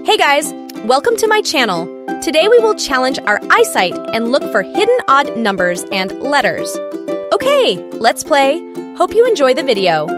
Hey guys, welcome to my channel. Today we will challenge our eyesight and look for hidden odd numbers and letters. Okay, let's play. Hope you enjoy the video.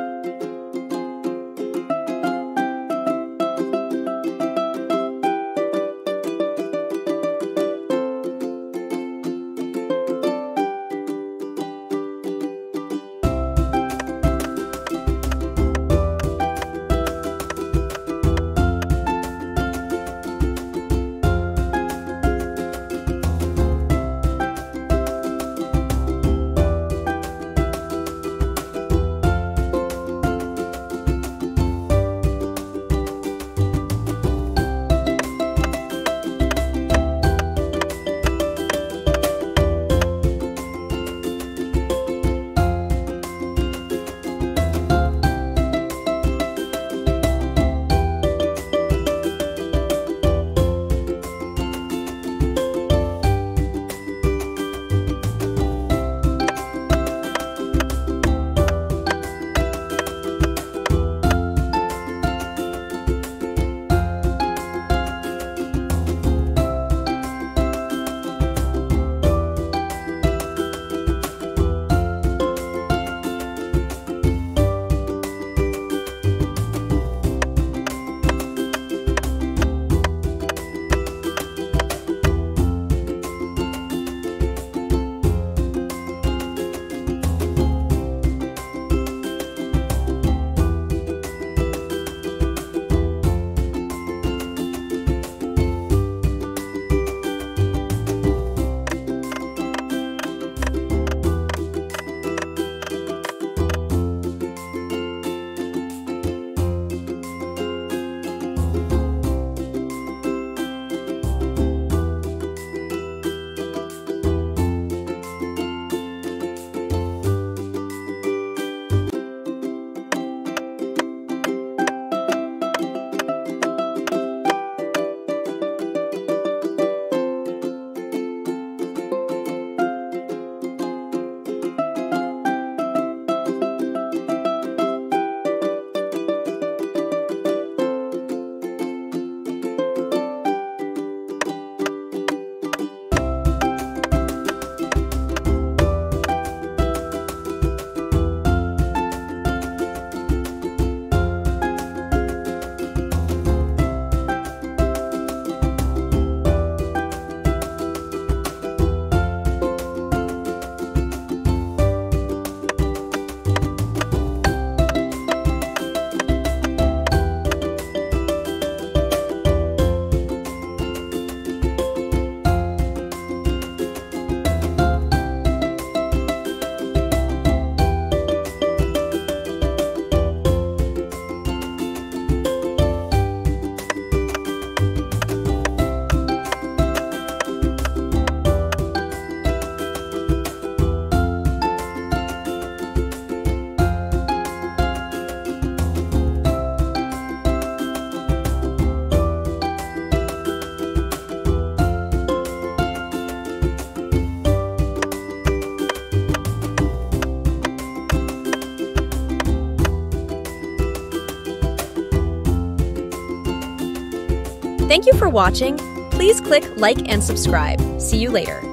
Thank you for watching. Please click like and subscribe. See you later.